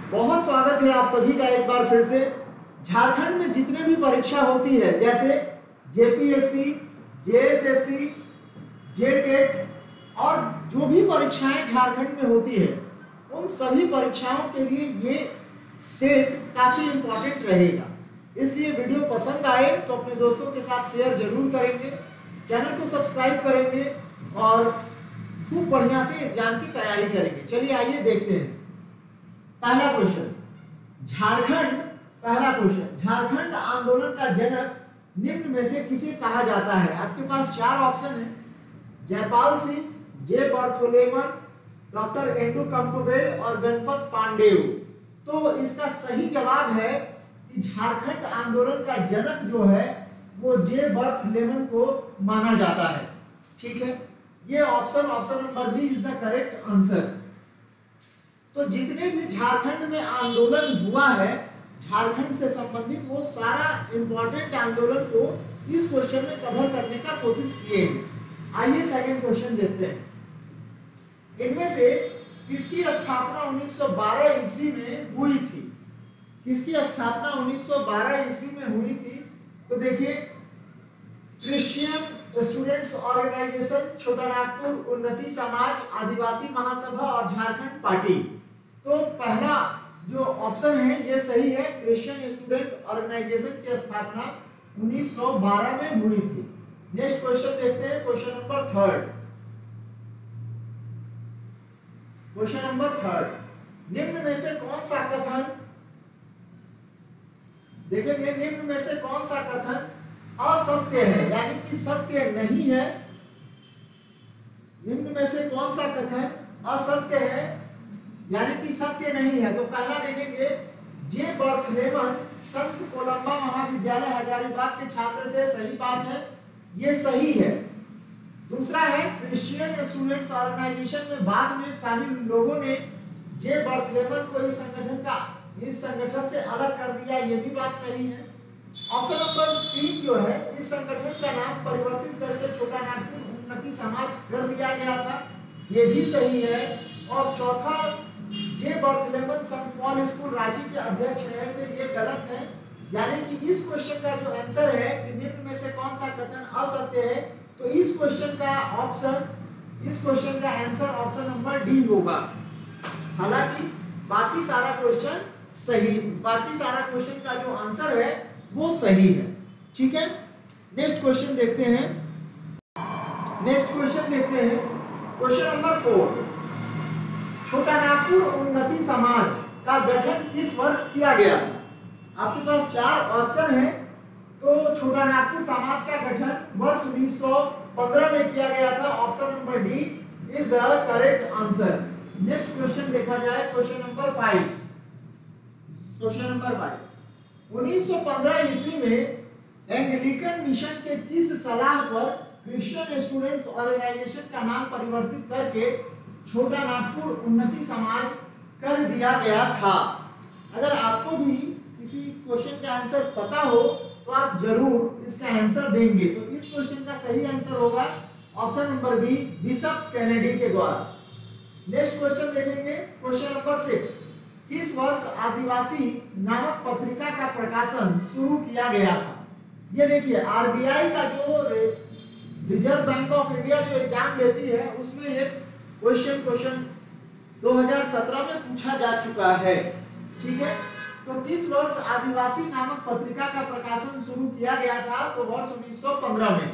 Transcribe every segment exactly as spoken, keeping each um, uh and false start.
बहुत स्वागत है आप सभी का एक बार फिर से। झारखंड में जितने भी परीक्षा होती है जैसे जेपीएससी, जेएसएससी, जेटेट और जो भी परीक्षाएं झारखंड में होती है उन सभी परीक्षाओं के लिए ये सेट काफ़ी इम्पोर्टेंट रहेगा। इसलिए वीडियो पसंद आए तो अपने दोस्तों के साथ शेयर जरूर करेंगे, चैनल को सब्सक्राइब करेंगे और खूब बढ़िया से एग्जाम की तैयारी करेंगे। चलिए आइए देखते हैं। पहला क्वेश्चन, झारखंड पहला क्वेश्चन झारखंड आंदोलन का जनक निम्न में से किसे कहा जाता है? आपके पास चार ऑप्शन है, Jaipal Singh, J Bartholomew, doctor Andrew Campbell और गणपत पांडेय। तो इसका सही जवाब है कि झारखंड आंदोलन का जनक जो है वो जे बर्थलेमन को माना जाता है। ठीक है, ये option option number B is the correct answer. तो जितने भी झारखंड में आंदोलन हुआ है झारखंड से संबंधित वो सारा इंपॉर्टेंट आंदोलन को इस क्वेश्चन में कवर करने का कोशिश किए हैं। आइए सेकंड क्वेश्चन देखते हैं। इनमें से किसकी स्थापना उन्नीस सौ बारह ईस्वी में हुई थी? किसकी स्थापना उन्नीस सौ बारह ईस्वी में हुई थी? तो देखिए, क्रिश्चियन स्टूडेंट्स ऑर्गेनाइजेशन, छोटा नागपुर, उन्नति समाज, आदिवासी महासभा और झारखंड पार्टी। तो पहला जो ऑप्शन है ये सही है, क्रिश्चियन स्टूडेंट ऑर्गेनाइजेशन की स्थापना उन्नीस सौ बारह में हुई थी। नेक्स्ट क्वेश्चन देखते हैं, question number third. Question number third, निम्न में से कौन सा कथन देखेंगे निम्न में से कौन सा कथन असत्य है, यानी कि सत्य नहीं है? निम्न में से कौन सा कथन असत्य है यानी कि सत्य नहीं है? तो पहला देखेंगे, जे बर्थलेमन संत कोलंबा महाविद्यालय हजारीबाग के छात्र थे, सही बात है, ये सही है। दूसरा है, क्रिश्चियन स्टूडेंट्स ऑर्गेनाइजेशन में बाद में शामिल लोगों ने जे बर्थलेमन को इस संगठन का इस संगठन से अलग कर दिया, ये भी बात सही है। ऑप्शन नंबर तीन जो है, इस संगठन का नाम परिवर्तित करके छोटा नागपुर उन्नति समाज कर दिया गया था, ये भी सही है। और चौथा, जे बर्थलेमन संत पॉल स्कूल रांची के अध्यक्ष रहे थे, ये गलत है। यानी कि इस क्वेश्चन का जो आंसर है कि निम्न में से कौन सा कथन असत्य है, तो इस क्वेश्चन का ऑप्शन इस क्वेश्चन का आंसर ऑप्शन नंबर डी होगा। हालांकि बाकी सारा क्वेश्चन सही बाकी सारा क्वेश्चन का जो आंसर है वो सही है। ठीक है, नेक्स्ट क्वेश्चन देखते हैं। नेक्स्ट क्वेश्चन देखते हैं, क्वेश्चन नंबर फोर, छोटा नागपुर उन्नति समाज का गठन किस वर्ष किया गया? आपके पास चार ऑप्शन है। तो छोटा नागपुर समाज का गठन वर्ष उन्नीस सौ पंद्रह में किया गया था, option number D is the correct answer. Next question देखा जाए, question number five. Question number five, उन्नीस सौ पंद्रह ईस्वी में एंग्लिकन मिशन के किस सलाह पर क्रिश्चियन स्टूडेंट्स ऑर्गेनाइजेशन का नाम परिवर्तित करके छोटा नागपुर उन्नति समाज कर दिया गया था? अगर आपको भी किसी क्वेश्चन का आंसर पता हो तो आप जरूर इसका आंसर देंगे। तो इस क्वेश्चन का सही आंसर होगा option number B, Bishop Kennedy के द्वारा। नेक्स्ट क्वेश्चन देखेंगे, क्वेश्चन नंबर सिक्स, किस वर्ष आदिवासी नामक पत्रिका का प्रकाशन शुरू किया गया था? ये देखिए, आरबीआई का जो रिजर्व बैंक ऑफ इंडिया जो एग्जाम लेती है उसमें एक क्वेश्चन क्वेश्चन दो हज़ार सत्रह में पूछा जा चुका है। ठीक है, तो किस वर्ष आदिवासी नामक पत्रिका का प्रकाशन शुरू किया गया था? तो वर्ष उन्नीस सौ पंद्रह में।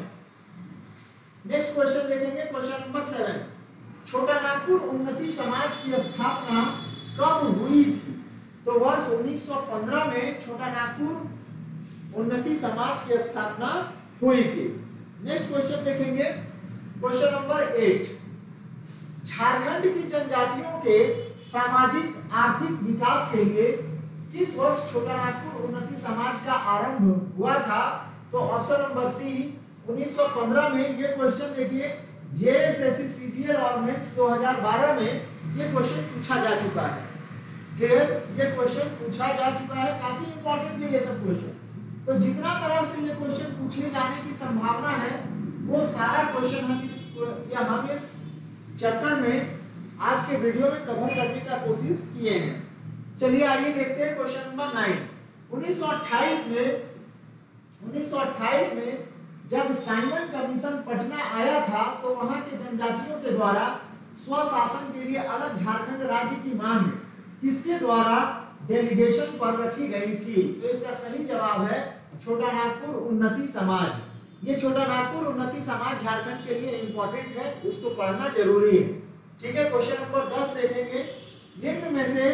नेक्स्ट क्वेश्चन देखेंगे, question number seven, Chota Nagpur उन्नति समाज की स्थापना कब हुई थी? तो वर्ष उन्नीस सौ पंद्रह में छोटा नागपुर उन्नति समाज की स्थापना हुई थी। नेक्स्ट क्वेश्चन देखेंगे, क्वेश्चन नंबर एट, झारखंड की जनजातियों के सामाजिक आर्थिक विकास के लिए किस वर्ष छोटा नागपुर उन्नति समाज का आरंभ हुआ था? तो ऑप्शन नंबर सी, उन्नीस सौ पंद्रह में। ये क्वेश्चन देखिए, जेएसएससी सीजीएल और मेंस दो हज़ार बारह में ये क्वेश्चन पूछा जा चुका है। क्लियर, ये क्वेश्चन पूछा जा चुका है, काफी इंपॉर्टेंट है ये सब क्वेश्चन। तो जितना तरह से ये क्वेश्चन पूछे जाने की संभावना है वो सारा क्वेश्चन हम इस या हम इस चैप्टर में आज के वीडियो में कवर करने का कोशिश किए हैं। चलिए आइए देखते हैं क्वेश्चन नंबर नाइन। उन्नीस सौ अट्ठाईस में उन्नीस सौ अट्ठाईस में जब साइमन कमीशन पटना आया था तो वहां के जनजातियों के द्वारा स्वशासन के लिए अलग झारखंड राज्य की मांग किसके द्वारा डेलीगेशन पर रखी गई थी? तो इसका सही जवाब है छोटा नागपुर उन्नति समाज। ये छोटा नागपुर उन्नति समाज झारखंड के लिए इंपॉर्टेंट है, इसको पढ़ना जरूरी है। ठीक है, क्वेश्चन नंबर दस देखेंगे। निम्न में से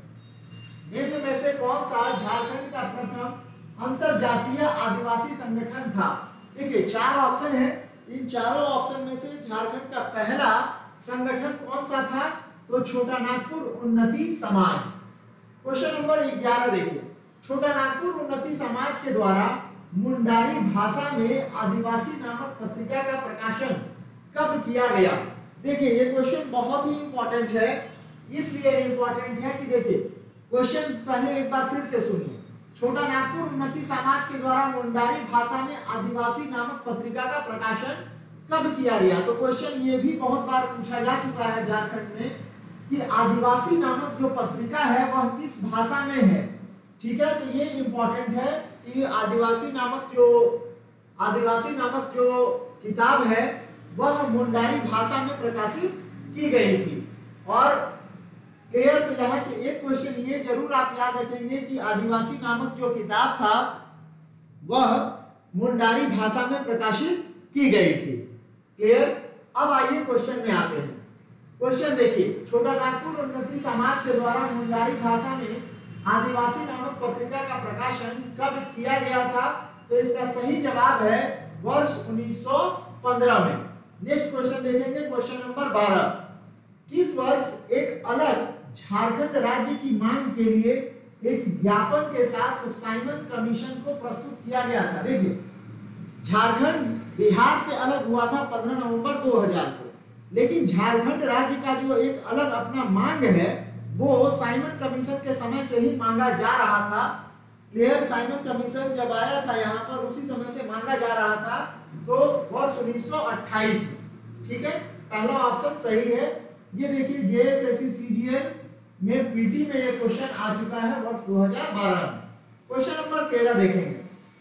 निम्न में से कौन सा झारखंड का प्रथम अंतरजातीय आदिवासी संगठन था? देखिए चार ऑप्शन है, इन चारों ऑप्शन में से झारखंड का पहला संगठन कौन सा था? तो छोटा नागपुर उन्नति समाज। क्वेश्चन नंबर ग्यारह देखिए, छोटा नागपुर उन्नति समाज के द्वारा मुंडारी भाषा में आदिवासी नामक पत्रिका का प्रकाशन कब किया गया? देखिए ये क्वेश्चन बहुत ही इंपॉर्टेंट है, इसलिए इंपॉर्टेंट है कि देखिए क्वेश्चन पहले एक बार फिर से सुनिए। छोटा नागपुर उन्नति समाज के द्वारा मुंडारी भाषा में आदिवासी नामक पत्रिका का प्रकाशन कब किया गया? तो क्वेश्चन ये भी बहुत बार पूछा जा चुका है झारखंड में कि आदिवासी नामक जो पत्रिका है वह किस भाषा में है। ठीक है, तो ये इंपॉर्टेंट है कि आदिवासी नामक जो आदिवासी नामक जो किताब है वह मुंडारी भाषा में प्रकाशित की गई थी। और क्लियर, तो यहाँ से एक क्वेश्चन ये जरूर आप याद रखेंगे कि आदिवासी नामक जो किताब था वह मुंडारी भाषा में प्रकाशित की गई थी। क्लियर, अब आइए क्वेश्चन में आते हैं। क्वेश्चन देखिए, छोटा नागपुर उन्नति समाज के द्वारा मुंडारी भाषा में आदिवासी नामक पत्रिका का प्रकाशन कब किया गया था? तो इसका सही जवाब है वर्ष उन्नीस सौ पंद्रह में। नेक्स्ट क्वेश्चन देखेंगे, क्वेश्चन नंबर बारह। किस वर्ष एक अलग झारखंड राज्य की मांग के लिए एक ज्ञापन के साथ साइमन कमीशन को प्रस्तुत किया गया था? देखिए झारखंड बिहार से अलग हुआ था पंद्रह नवंबर दो हज़ार को, लेकिन झारखंड राज्य का जो एक अलग अपना मांग है वो साइमन कमीशन के समय से ही मांगा जा रहा था। क्लियर, साइमन कमीशन जब आया था यहाँ पर उसी समय से मांगा जा रहा था, तो वर्ष उन्नीस सौ अट्ठाईस में। ठीक है, पहला ऑप्शन सही है। ये देखिए जेएसएससी सीजीएल में पीटी में ये क्वेश्चन आ चुका है वर्ष दो हज़ार बारह में। क्वेश्चन नंबर तेरह देखेंगे,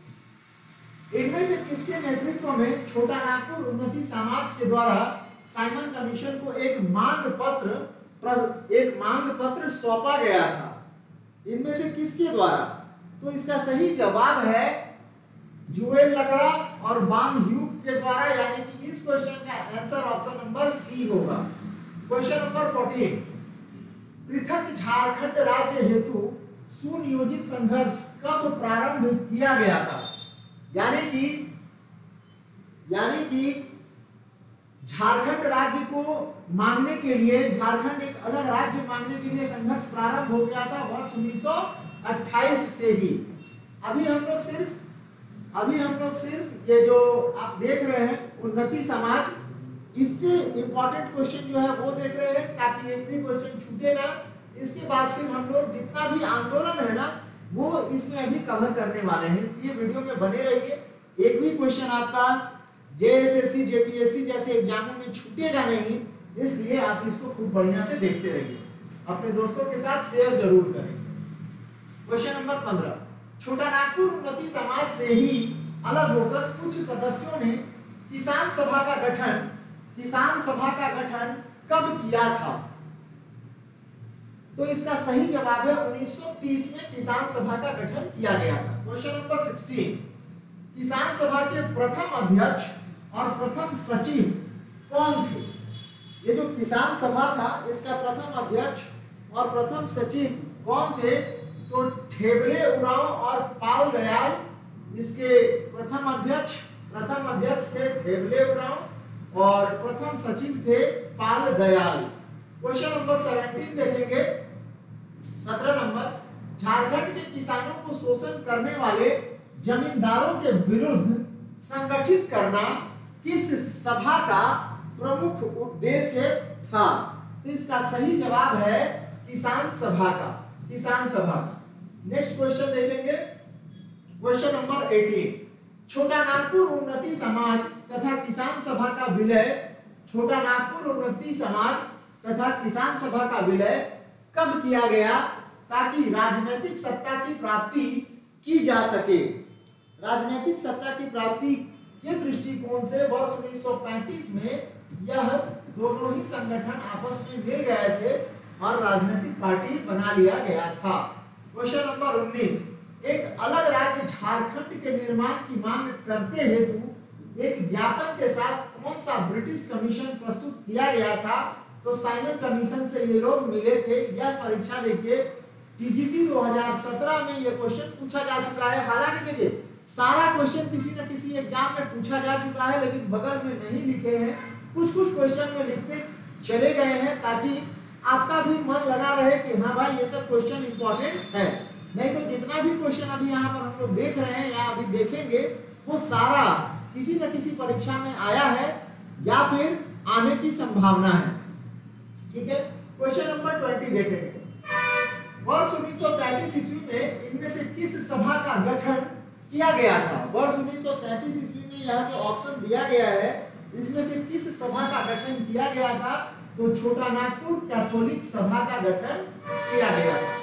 इनमें से किसके नेतृत्व में छोटा नागपुर उन्नति समाज के द्वारा साइमन कमीशन को एक मांग पत्र एक मांग पत्र सौंपा गया था? इनमें से किसके द्वारा? तो इसका सही जवाब है जुएल लकड़ा और बान ह्यूग के द्वारा, यानी कि इस क्वेश्चन का आंसर ऑप्शन नंबर सी होगा। क्वेश्चन नंबर चौदह, पृथक झारखंड राज्य हेतु सुनियोजित संघर्ष कब प्रारंभ किया गया था? यानी कि यानी कि झारखंड राज्य को मांगने के लिए, झारखंड एक अलग राज्य मांगने के लिए संघर्ष प्रारंभ हो गया था वर्ष उन्नीस सौ अट्ठाईस से ही। अभी हम लोग सिर्फ अभी हम लोग सिर्फ ये जो आप देख रहे हैं उन्नति समाज, इससे इंपॉर्टेंट क्वेश्चन जो है वो देख रहे हैं ताकि एक भी क्वेश्चन छूटे ना। इसके बाद फिर हम लोग जितना भी आंदोलन है ना वो इसमें अभी कवर करने वाले हैं, इसलिए वीडियो में बने रहिए। एक भी क्वेश्चन आपका जेएसएससी जेपीएससी जैसे एग्जामों में छूटेगा नहीं, इसलिए आप इसको खूब बढ़िया से देखते रहिए, अपने दोस्तों के साथ शेयर जरूर करें। क्वेश्चन नंबर पंद्रह, छोटा नागपुर उन्नति समाज से ही अलग होकर कुछ सदस्यों ने किसान सभा का गठन किसान सभा का गठन कब किया था? तो इसका सही जवाब है उन्नीस सौ तीस में किसान सभा का गठन किया गया था। क्वेश्चन नंबर सोलह, किसान सभा के प्रथम अध्यक्ष और प्रथम सचिव कौन थे? ये जो किसान सभा था इसका प्रथम अध्यक्ष और प्रथम सचिव कौन थे? तो ठेबले उरांव और पाल दयाल इसके प्रथम अध्यक्ष प्रथम अध्यक्ष थे ठेबले उरांव और प्रथम सचिव थे पाल दयाल। क्वेश्चन नंबर सत्रह देखेंगे, सत्रह नंबर, झारखंड के किसानों को शोषण करने वाले जमींदारों के विरुद्ध संगठित करना किस सभा का प्रमुख उद्देश्य था? तो इसका सही जवाब है किसान सभा का किसान सभा का। नेक्स्ट क्वेश्चन देखेंगे, क्वेश्चन नंबर अठारह, छोटा नागपुर उन्नति समाज तथा किसान सभा का विलय छोटा नागपुर उन्नति समाज तथा किसान सभा का विलय कब किया गया ताकि राजनीतिक सत्ता की प्राप्ति की जा सके। राजनीतिक सत्ता की प्राप्ति के दृष्टिकोण से वर्ष उन्नीस सौ पैंतीस में यह दोनों ही संगठन आपस में मिल गए थे और राजनीतिक पार्टी बना लिया गया था। क्वेश्चन नंबर उन्नीस, एक अलग राज्य झारखंड के निर्माण की मांग करते हेतु एक ज्ञापन के साथ कौन सा ब्रिटिश कमीशन प्रस्तुत किया गया था? तो साइमन कमीशन से ये लोग मिले थे। यह परीक्षा देखिए टीजीटी दो हज़ार सत्रह में ये क्वेश्चन पूछा जा चुका है। हालांकि देखिए सारा क्वेश्चन किसी न किसी एग्जाम में पूछा जा चुका है, लेकिन बगल में नहीं लिखे हैं, कुछ कुछ क्वेश्चन में लिखते चले गए हैं ताकि आपका भी मन लगा रहे कि हाँ भाई ये सब क्वेश्चन इंपॉर्टेंट है। नहीं तो जितना भी क्वेश्चन अभी यहाँ पर हम लोग देख रहे हैं या अभी देखेंगे वो सारा किसी न किसी परीक्षा में आया है या फिर आने की संभावना है। ठीक है, क्वेश्चन नंबर ट्वेंटी देखेंगे। वर्ष उन्नीस सौ तैंतीस ईस्वी में इनमें से किस सभा का गठन किया गया था? वर्ष उन्नीस सौ तैंतीस ईस्वी में यह जो ऑप्शन दिया गया है इसमें से किस सभा का गठन किया गया था? तो छोटा नागपुर कैथोलिक सभा का गठन किया गया था।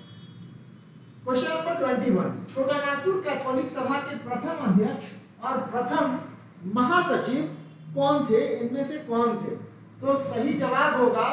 क्वेश्चन नंबर इक्कीस, छोटा नागपुर कैथोलिक सभा के प्रथम अध्यक्ष और प्रथम महासचिव कौन थे? इनमें से कौन थे? तो सही जवाब होगा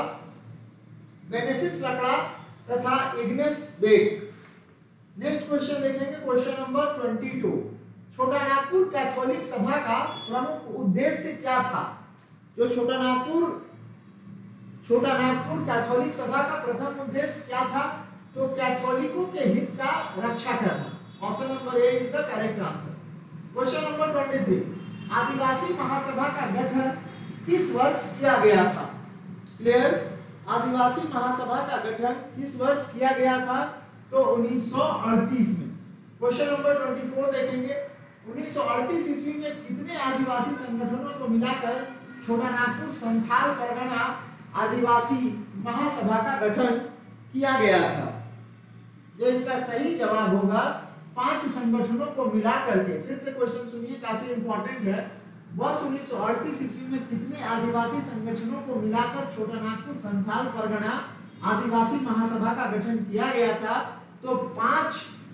बेनेफिस लकड़ा तथा इग्नेस बेक। नेक्स्ट क्वेश्चन देखेंगे, क्वेश्चन नंबर बाईस, छोटा नागपुर कैथोलिक सभा का प्रमुख उद्देश्य क्या था? जो छोटा नागपुर छोटा नागपुर कैथोलिक सभा का प्रथम उद्देश्य क्या था? तो कैथोलिकों के हित का रक्षा करना। Option number A is the correct answer. Question number तेईस, आदिवासी महासभा का गठन किस वर्ष किया गया था? क्लियर, आदिवासी महासभा का गठन किस वर्ष किया गया था? तो उन्नीस सौ अड़तीस में। क्वेश्चन नंबर चौबीस देखेंगे, उन्नीस सौ अड़तीस ईस्वी में कितने आदिवासी संगठनों को मिलाकर छोटा नागपुर संथाल परगना आदिवासी महासभा का गठन किया गया था? जो इसका सही जवाब होगा पांच संगठनों को मिलाकर के। फिर से क्वेश्चन सुनिए, काफी इंपॉर्टेंट है। वर्ष उन्नीस सौ अड़तीस ईस्वी में कितने आदिवासी संगठनों को मिलाकर छोटा नागपुर संथाल परगना आदिवासी महासभा का गठन किया गया था? तो पांच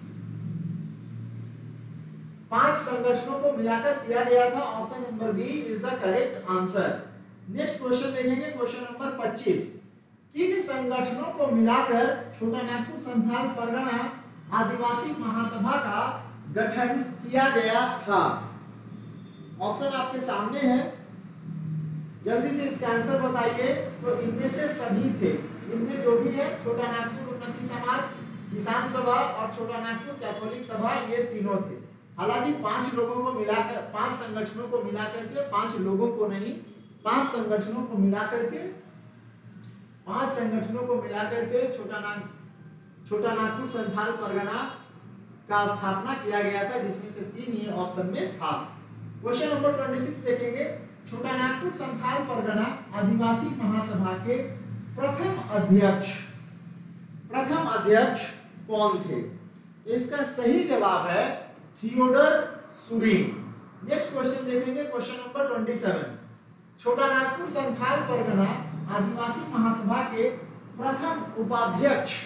पांच संगठनों को मिलाकर किया गया था। Option number B is the correct answer. Next question देखेंगे, क्वेश्चन नंबर पच्चीस, किन संगठनों को मिलाकर छोटा नागपुर संथाल परगना आदिवासी महासभा का गठन किया गया था? ऑप्शन आपके सामने है, जल्दी से इसका आंसर बताइए। तो इनमें से सभी थे, इनमें जो भी है छोटा नागपुर उन्नति समाज, किसान सभा और छोटा नागपुर कैथोलिक सभा, ये तीनों थे। हालांकि पांच लोगों को मिलाकर, पांच संगठनों को मिलाकर के, पांच लोगों को नहीं, पांच संगठनों को मिलाकर के पांच संगठनों को मिलाकर के छोटा नाग छोटा नागपुर संथाल परगना का स्थापना किया गया था, जिसमें से तीन ये ऑप्शन में था। क्वेश्चन नंबर छब्बीस देखेंगे, छोटा नागपुर संथाल परगना आदिवासी महासभा के प्रथम अध्यक्ष प्रथम अध्यक्ष कौन थे? इसका सही जवाब है थियोडर सुरीन। नेक्स्ट क्वेश्चन देखेंगे, क्वेश्चन नंबर सत्ताईस, छोटा नागपुर संथाल परगना आदिवासी महासभा के प्रथम उपाध्यक्ष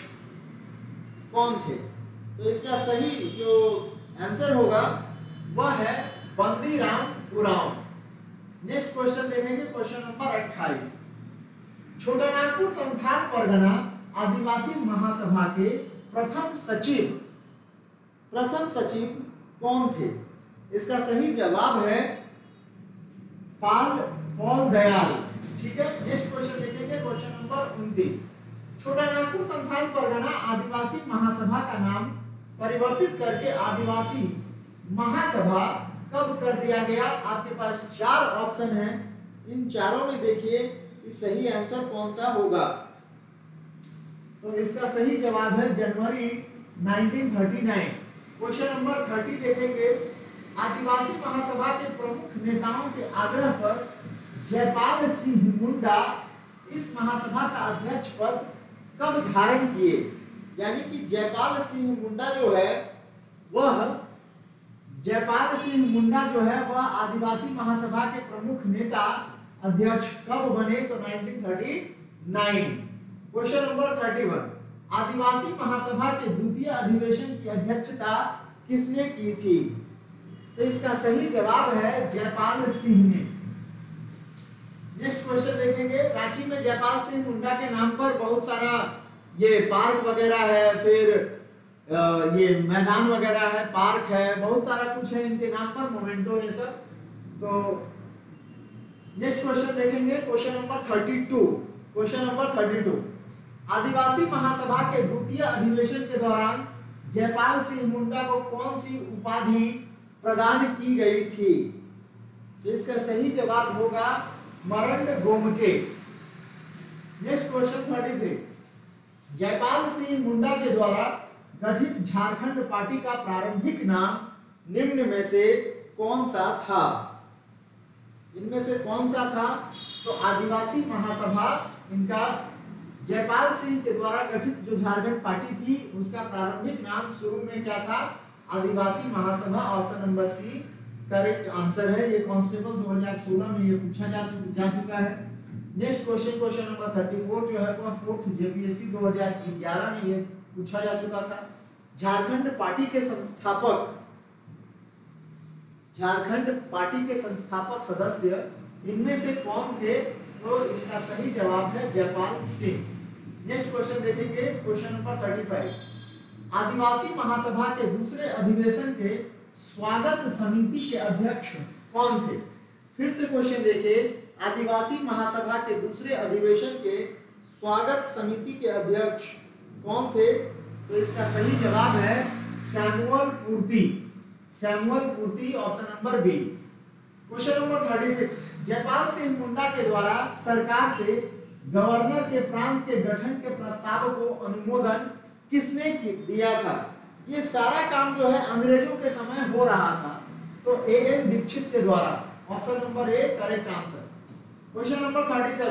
कौन थे? तो इसका सही जो आंसर होगा वह है बंदीराम उरांव। नेक्स्ट क्वेश्चन देखेंगे, क्वेश्चन नंबर अट्ठाईस, छोटा नागपुर संथाल परगना आदिवासी महासभा के प्रथम सचिव प्रथम सचिव कौन थे? इसका सही जवाब है पाल पॉल दयाल। ठीक है, नेक्स्ट क्वेश्चन देखेंगे, क्वेश्चन नंबर उनतीस, छोटा नागपुर संथाल परगना आदिवासी महासभा का नाम परिवर्तित करके आदिवासी महासभा कब कर दिया गया? आपके पास चार ऑप्शन हैं, इन चारों में देखिए कि सही आंसर कौन सा होगा। तो इसका सही जवाब है जनवरी उन्नीस सौ उनतालीस। क्वेश्चन नंबर तीस देखेंगे, आदिवासी महासभा के प्रमुख नेताओं के आग्रह पर जयपाल सिंह मुंडा इस महासभा का अध्यक्ष पद कब धारण किए? यानी कि जयपाल सिंह मुंडा जो है वह जयपाल सिंह मुंडा जो है वह आदिवासी महासभा के प्रमुख नेता अध्यक्ष कब बने? तो उन्नीस सौ उनतालीस। क्वेश्चन नंबर इकतीस, आदिवासी महासभा के द्वितीय अधिवेशन की अध्यक्षता किसने की थी? तो इसका सही जवाब है जयपाल सिंह ने। नेक्स्ट क्वेश्चन देखेंगे, रांची में जयपाल सिंह मुंडा के नाम पर बहुत सारा ये पार्क वगैरह है, फिर ये मैदान वगैरह है, पार्क है, बहुत सारा कुछ है इनके नाम पर, मोमेंटो ये सब। तो नेक्स्ट क्वेश्चन देखेंगे, question number thirty two. Question number thirty two, Adivasi Mahasabha के द्वितीय अधिवेशन के दौरान जयपाल सिंह मुंडा को कौन सी उपाधि प्रदान की गई थी? तो इसका सही जवाब होगा Marang Gomke. Next question thirty three, Jaipal Singh Munda के द्वारा गठित झारखंड पार्टी का प्रारंभिक नाम निम्न में से कौन सा था? इनमें से कौन सा था? तो आदिवासी महासभा, इनका जयपाल सिंह के द्वारा गठित जो झारखंड पार्टी थी उसका प्रारंभिक नाम शुरू में क्या था? Adivasi Mahasabha. Option number C correct answer है। ये कांस्टेबल दो हज़ार सोलह में ये पूछा जा, जा चुका है। नेक्स्ट क्वेश्चन, क्वेश्चन नंबर चौंतीस जो है वो फोर्थ जेपीएससी दो हज़ार ग्यारह में ये पूछा जा चुका था। झारखंड पार्टी के संस्थापक, झारखंड पार्टी के संस्थापक सदस्य इनमें से कौन थे? तो इसका सही जवाब है जयपाल सिंह। नेक्स्ट क्वेश्चन देखेंगे, क्वेश्चन नंबर पैंतीस, आदिवासी महासभा के दूसरे अधिवेशन के स्वागत समिति के अध्यक्ष कौन थे? फिर से क्वेश्चन देखिए, आदिवासी महासभा के दूसरे अधिवेशन के स्वागत समिति के अध्यक्ष कौन थे? तो इसका सही जवाब है Samuel Purti. Samuel Purti, option number B. Question number छत्तीस, जयपाल सिंह मुंडा के द्वारा सरकार से गवर्नर के प्रांत के गठन के प्रस्ताव को अनुमोदन किसने दिया था? ये सारा काम जो है अंग्रेजों के समय हो रहा था, तो ए एन दीक्षित के द्वारा। Option number A correct answer. Question number सैंतीस,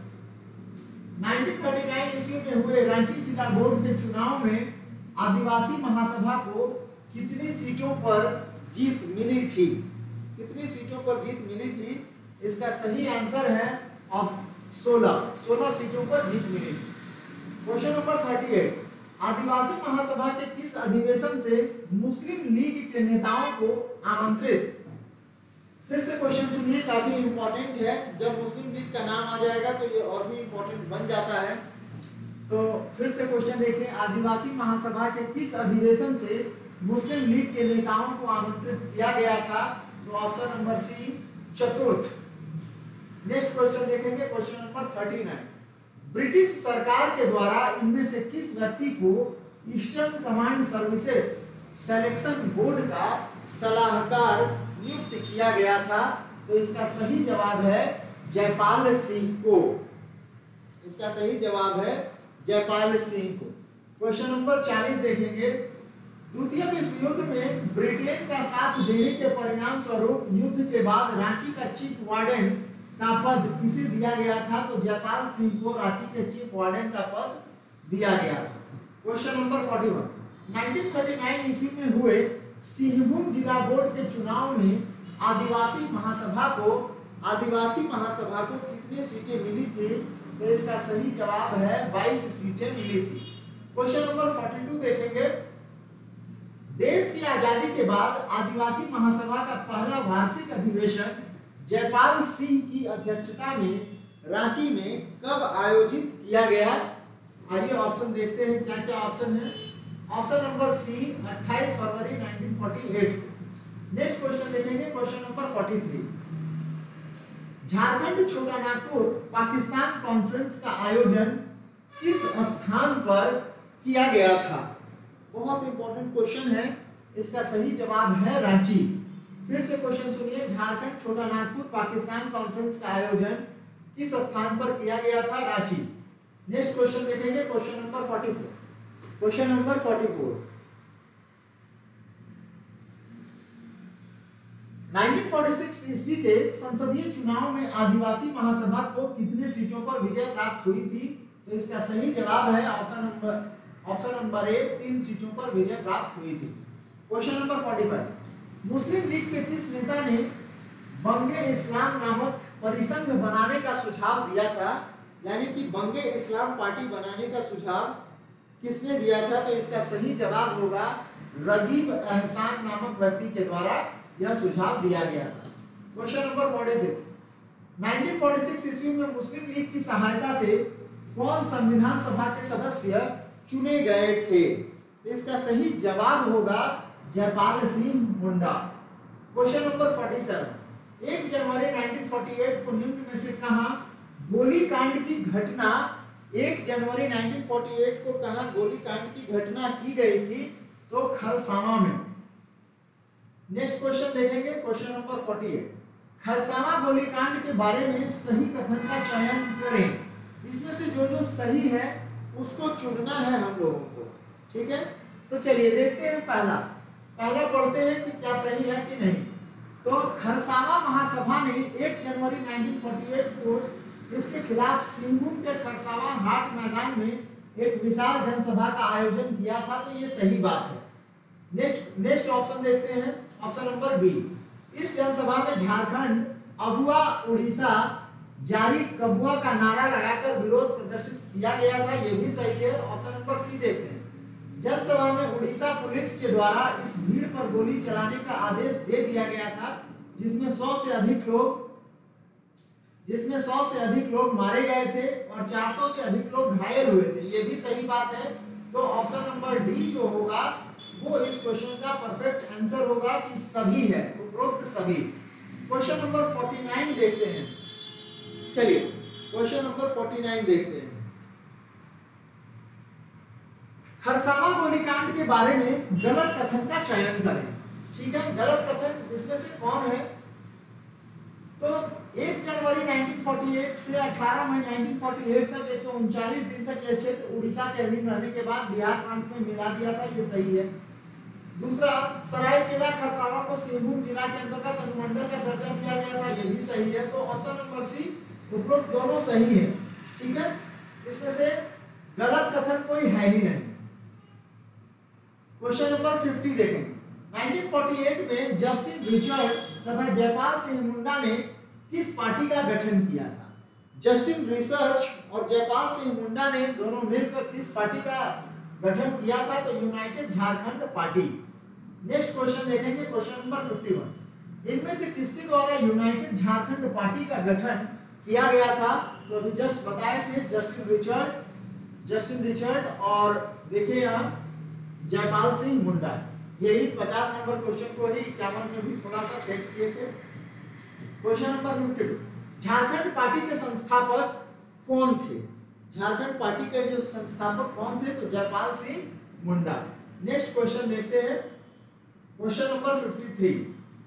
उन्नीस सौ उनतालीस ईस्वी में हुए रांची जिला बोर्ड के चुनाव में आदिवासी महासभा को कितनी सीटों पर जीत मिली थी? कितनी सीटों पर जीत मिली थी? इसका सही आंसर है अब सोलह सोलह सीटों पर जीत मिली थी। क्वेश्चन नंबर अड़तीस, आदिवासी महासभा के किस अधिवेशन से मुस्लिम लीग के नेताओं को आमंत्रित? फिर से क्वेश्चन सुनिए, काफी इंपॉर्टेंट है। जब मुस्लिम लीग का नाम आ जाएगा तो ये और भी इंपॉर्टेंट बन जाता है। तो फिर से क्वेश्चन देखिए, आदिवासी महासभा के किस अधिवेशन से मुस्लिम लीग के नेताओं को आमंत्रित किया गया था? तो ऑप्शन नंबर सी चतुर्थ। नेक्स्ट क्वेश्चन देखेंगे, क्वेश्चन नंबर उनतीस, ब्रिटिश सरकार के द्वारा इनमें से किस व्यक्ति को eastern command services selection board का सलाहकार नियुक्त किया गया था? तो इसका सही जवाब है जयपाल सिंह को। इसका सही जवाब है जयपाल सिंह को। क्वेश्चन नंबर चालीस देखेंगे, द्वितीय विश्व युद्ध में ब्रिटेन का साथ देने के परिणाम स्वरूप युद्ध के बाद रांची का चीफ वार्डन का पद किसे दिया गया था? तो जयपाल सिंह को रांची के चीफ वार्डन का पद दिया गया था। क्वेश्चन नंबर इकतालीस, उन्नीस सौ उनतालीस ईस्वी में हुए सिंहभूम जिला बोर्ड के चुनाव में आदिवासी महासभा को आदिवासी महासभा को कितनी सीटें मिली थी? तो इसका सही जवाब है बाईस सीटें मिली थी। क्वेश्चन नंबर बयालीस देखेंगे, देश की आजादी के बाद आदिवासी महासभा का पहला वार्षिक अधिवेशन जयपाल सिंह की अध्यक्षता में रांची में कब आयोजित किया गया? आइए ऑप्शन देखते हैं क्या क्या ऑप्शन है। ऑप्शन नंबर सी अट्ठाईस फरवरी उन्नीस सौ अड़तालीस। नेक्स्ट क्वेश्चन देखेंगे, क्वेश्चन नंबर तैंतालीस, झारखंड छोटा नागपुर पाकिस्तान कॉन्फ्रेंस का आयोजन किस स्थान पर किया गया था? बहुत इंपॉर्टेंट क्वेश्चन है। इसका सही जवाब है रांची। फिर से क्वेश्चन सुनिए, झारखंड छोटा नागपुर पाकिस्तान कॉन्फ्रेंस का आयोजन किस स्थान पर किया गया था? रांची। नेक्स्ट क्वेश्चन देखेंगे, क्वेश्चन नंबर चौवालीस। क्वेश्चन नंबर चौवालीस, उन्नीस सौ छियालीस ईस्वी के संसदीय चुनाव में आदिवासी महासभा को कितने सीटों पर विजय प्राप्त हुई थी? तो इसका सही जवाब है option number option number A, तीन सीटों पर विजय प्राप्त हुई थी। क्वेश्चन नंबर पैंतालीस, मुस्लिम लीग के किस नेता ने बंगे इस्लाम नामक परिसंघ बनाने का सुझाव दिया था? यानी कि बंगे इस्लाम पार्टी बनाने का सुझाव किसने दिया था? तो इसका सही जवाब होगा रगीब एहसान नामक व्यक्ति के द्वारा यह सुझाव दिया गया था। क्वेश्चन नंबर छियालीस, उन्नीस सौ छियालीस ईस्वी में मुस्लिम लीग की सहायता से कौन संविधान सभा के सदस्य चुने गए थे? तो इसका सही जवाब होगा जयपाल सिंह मुंडा। क्वेश्चन नंबर सैंतालीस, एक जनवरी उन्नीस सौ अड़तालीस को निम्न में से कहां गोलीकांड की घटना एक जनवरी उन्नीस सौ अड़तालीस को कहां गोलीकांड की घटना की गई थी? तो खरसावां में। नेक्स्ट क्वेश्चन देखेंगे, क्वेश्चन नंबर अड़तालीस, खरसावां गोलीकांड के बारे में सही कथन का चयन करें। इसमें से जो जो सही है उसको चुनना है हम लोगों को, ठीक है? तो चलिए देखते हैं, पहला पहला पढ़ते हैं कि क्या सही है कि नहीं। तो खरसावां महासभा ने एक जनवरी उन्नीस सौ अड़तालीस को इसके खिलाफ सिंहभूम के खरसावां हाट मैदान में एक विशाल जनसभा का आयोजन किया था, तो ये सही बात है। नेक्स्ट नेक्स्ट ऑप्शन देखते हैं, ऑप्शन नंबर बी, इस जनसभा में झारखंड अबुआ उड़ीसा जारी कबुआ का नारा लगाकर विरोध प्रदर्शित किया गया था, ये भी सही है। ऑप्शन नंबर सी देखते हैं, जनसभा में उड़ीसा पुलिस के द्वारा इस भीड़ पर गोली चलाने का आदेश दे दिया गया था, जिसमें सौ से अधिक लोग जिसमें सौ से अधिक लोग मारे गए थे और चार सौ से अधिक लोग घायल हुए थे, ये भी सही बात है। तो ऑप्शन नंबर डी जो होगा वो इस क्वेश्चन का परफेक्ट आंसर होगा कि सभी है, उपरोक्त सभी। क्वेश्चन नंबर उनचास देखते हैं, चलिए क्वेश्चन नंबर उनचास देखते हैं। खरसावां गोलीकांड के बारे में गलत कथन का चयन करें, ठीक है? गलत कथन इसमें से कौन है? तो एक जनवरी उन्नीस सौ अड़तालीस से अठारह मई उन्नीस सौ अड़तालीस तक एक सौ उनचालीस दिन तक यह क्षेत्र उड़ीसा के अधीन रहने के बाद बिहार प्रांत में मिला दिया था, ये सही है। दूसरा, सरायकेला खरसावां को सिंहभूम जिला के अंतर्गत अनुमंडल का दर्जा दिया गया था, ये भी सही है। तो ऑप्शन नंबर सी उपरोक्त दोनों सही है, ठीक है? इसमें से गलत कथन कोई है ही नहीं। क्वेश्चन नंबर पचास देखेंगे, उन्नीस सौ अड़तालीस में जस्टिन रिचर्ड तथा जयपाल सिंह मुंडा ने किस पार्टी का गठन किया था? जस्टिन रिसर्च और जयपाल सिंह मुंडा ने दोनों मिलकर किस पार्टी का गठन किया था? तो united Jharkhand party. Next question देखेंगे, क्वेश्चन नंबर इक्यावन, इनमें से किसके द्वारा यूनाइटेड झारखंड पार्टी का गठन किया गया था? तो अभी जस्ट बताए थे, जस्टिन रिचर्ड जस्टिन रिचर्ड और देखिए यहाँ जयपाल सिंह मुंडा। यही पचास नंबर क्वेश्चन को ही इक्यावन में भी थोड़ा सा सेट किए थे। क्वेश्चन नंबर बावन, झारखंड पार्टी के संस्थापक कौन थे? झारखंड पार्टी के जो संस्थापक कौन थे? तो जयपाल सिंह मुंडा। नेक्स्ट क्वेश्चन देखते हैं, क्वेश्चन नंबर तिरेपन।